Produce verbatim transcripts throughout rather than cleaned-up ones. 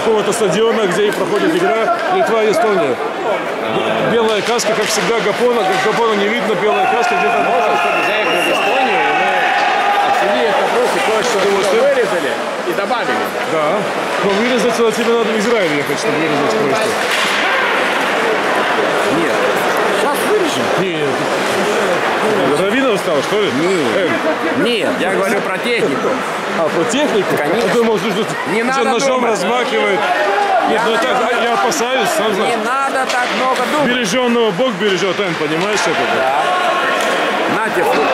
какого-то стадиона, где и проходит игра Литва и Эстония. Белая каска, как всегда, Гапона. Как Гапона не видно, белая каска где-то... Можно, чтобы заехали в Эстонию, и мы обсудили этот вопрос и кое-что вырезали и добавили. Да. Но вырезать тебе надо в Израиль ехать, чтобы вырезать кое-что. Нет. Сейчас вырежем. Нет. Равина устал, что ли? Нет. Нет, я говорю про технику. А, про технику? Конечно. Я думал, что не надо ножом думать. размахивает. Нет, Я, ну так, я опасаюсь, сам не знаю. надо так много думать. Береженного Бог бережет, Эн, понимаешь это? Да. Нате, флаг.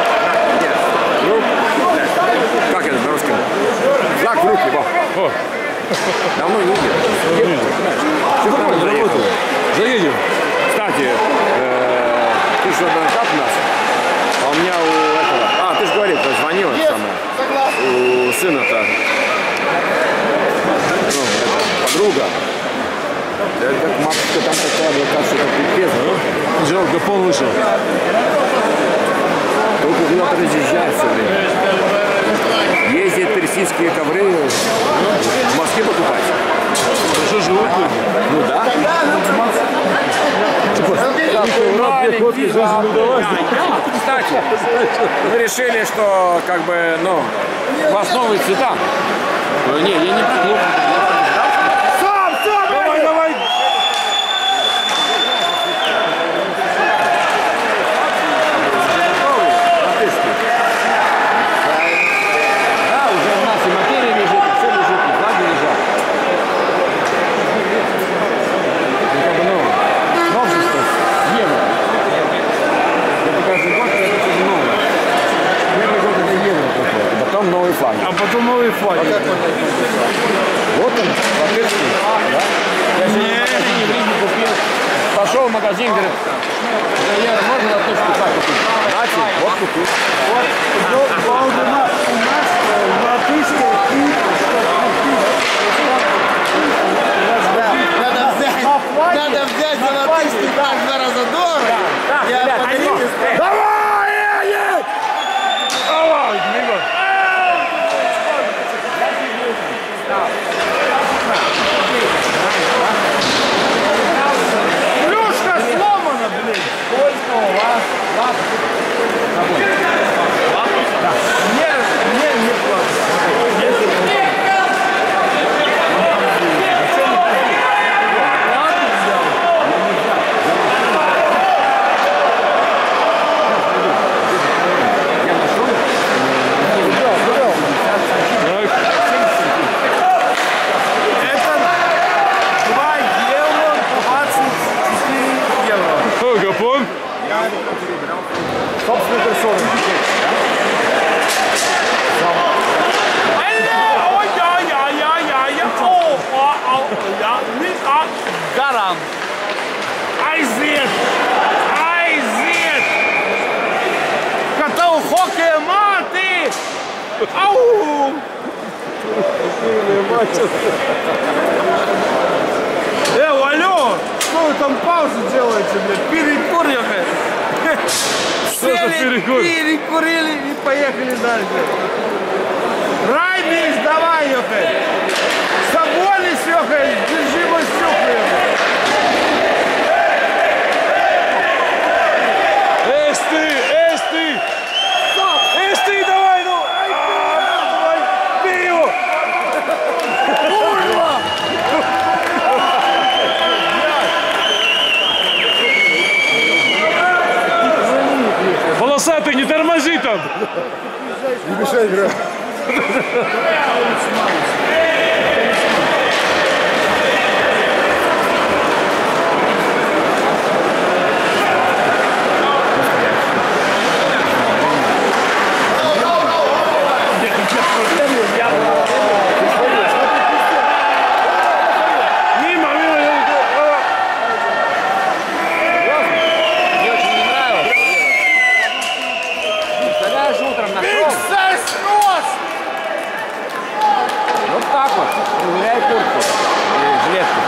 Как это на русском? Флаг в руки, Бог. О. Давно не видел. Нормально, работает. Заедем. Кстати, э, ты что, адвокат у нас? А у меня у этого... А, ты же говорил, ты звонил это самое. У сына-то. Ну, это, подруга. Это как матушка там такая адвокат, что это пипец. Жалко, Гапон вышел. Только куда-то разъезжает все время. Ездит персидские ковры в Москве покупать. Хорошо живут люди. Ну да. Кстати, мы решили, что как бы, ну, у вас новые цвета. Не, я не про клуб. Давай, давай. Да, уже у нас и материя лежит, и все лежит, и флаги лежат. Ну, как бы, ну, новшество с евро. Это каждый год, это тоже новое. Первый год это евро такое, а потом новые флаги. А потом новые флаги. Вот он, латышский, да? Я сегодня в магазине в Риге купил. Пошел в магазин, говорит, за евро можно латышский флаг купить? Знаете, вот купил. Вот, у нас, у нас латышская и надо взять, надо взять за латышский флаг в два раза дорого. Я подарил. Давай, едет! Давай, Дмитрий. Плюшка сломана, блин. Сколько у вас лап? Да. Не, не, не плохо. Гапон. Собственно, персона. Гарант. Айзет. Айзет. Катал хоккей маты. Ау. Э, алло. Что вы там паузу делаете, блядь? Перекур, ехать. Что за перекур? Перекурили и поехали дальше. Райбис, давай, ехать. Соболис, ехать. Держи мой стюк, ехать. Эсты, эсты. Эсты, давай, ну. Давай, бей его. Курва! Полосатый, не тормози там. Не мешай играть. Мимо, мимо. Мне очень не нравилось. Представляешь, утром нашел. Вот так вот. Проверяй куртку. И жилетку.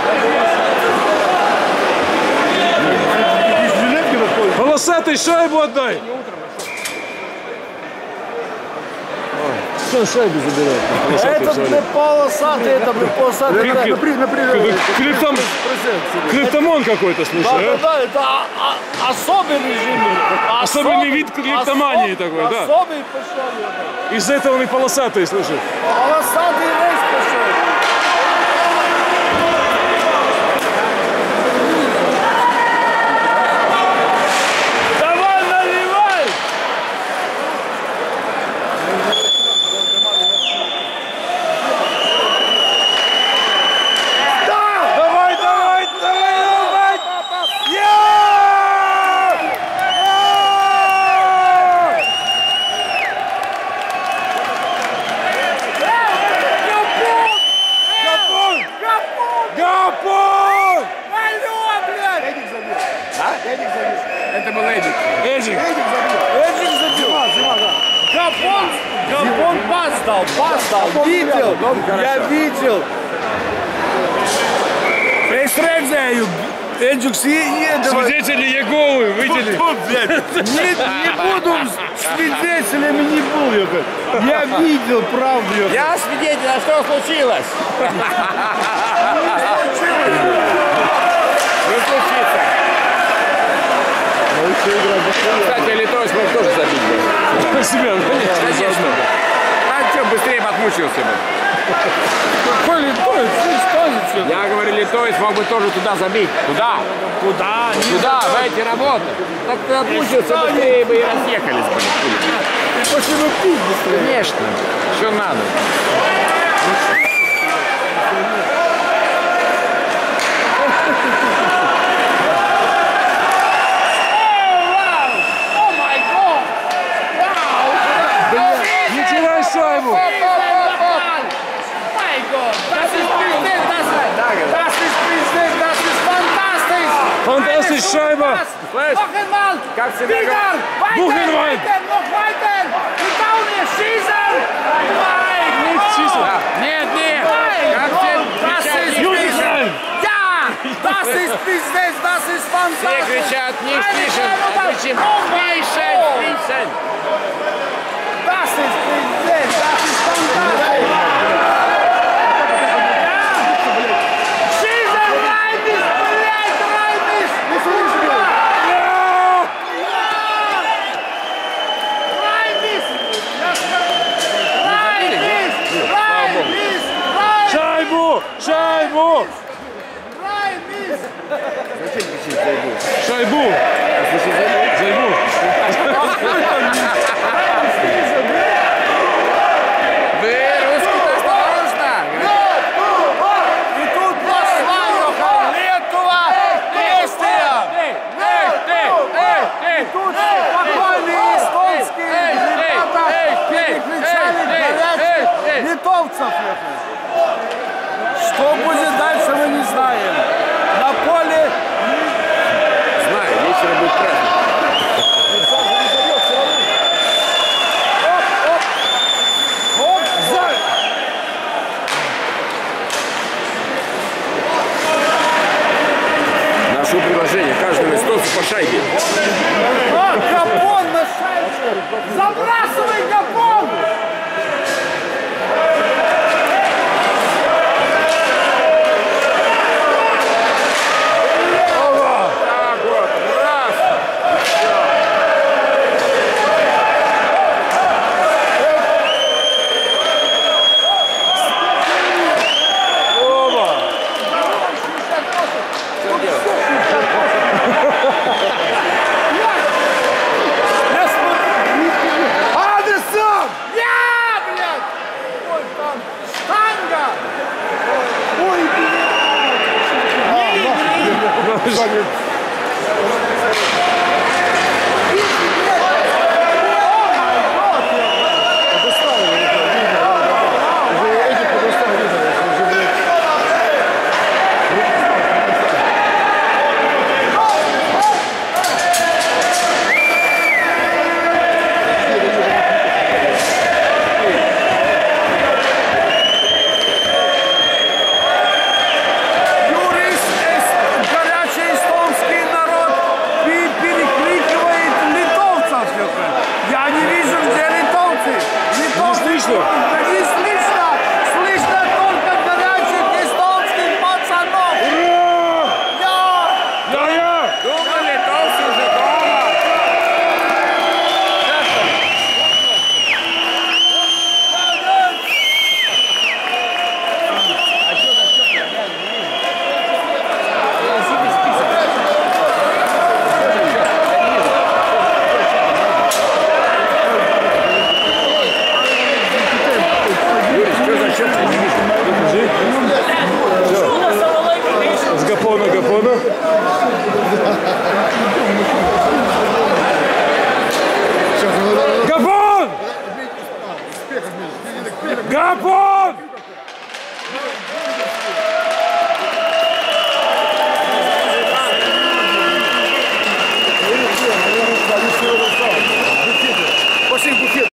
Полосатый, шайбу отдай. Не утром нашел. Что он шайбу забирает? Это не полосатый, это не полосатый. Крип- Это крип- например, Криптом... Криптомон какой-то, слушай, да, а? да, да, это а- а- особый режим. Особенный вид клептомании такой, да. Особый пошел. Из-за этого он и полосатый, слушай. Полосатый рейс пошел. Давай, наливай! Да! Давай, давай, давай, давай! Гапон! Алло, блядь! Эдик забил. А? Эдик забил. Это был Эдик. Эдик, Эдик забил. Эдик забил. Зима, зима, да. Гапон, Гапон пас дал, пас дал. Видел? Я видел. Пристрельзаю. Эдик съедет. свидетели Иеговы, видели? Не, не буду свидетелями, не буду. Я видел правду. Я свидетель, а что случилось? Не случится. Кстати, литовец мог тоже забить бы. Себя, конечно. Конечно. А что, быстрее бы отмучился бы. Какой литовец? Я говорю, литовец мог бы тоже туда забить. Туда. Куда? Туда, в эти работы. Так ты отмучился быстрее бы и разъехались бы. Пошли бы пить быстрее. Конечно. Что надо. Не теряй шайбу. Фантастич, шайба. Слышь, как всегда. Бухенвальд. Да. Нет, нет. Как все кричат, не Юдисайн. Das ist Business, das ist Все fantastisch. кричат, не слышим, а кричим, слышим, слышим. Das ist Business, das ist fantastisch. Schießen, rein ist, blöd, rein ist. Rein ist. Rein ist, rein ist, rein Шайбу, шайбу. rein ist. Шайбу. Зайбу. Вы русский-то осторожно. И тут пошла Летова действия. Тут спокойные эстонские ребята перекричали горячих литовцев. Что будет дальше, мы не знаем. На поле Знаю, вечером будет праздник. оп, за. Нашу приложение каждому эстонцу по шайбе. А, Гапон на шайбу. Забрасывай, Гапон.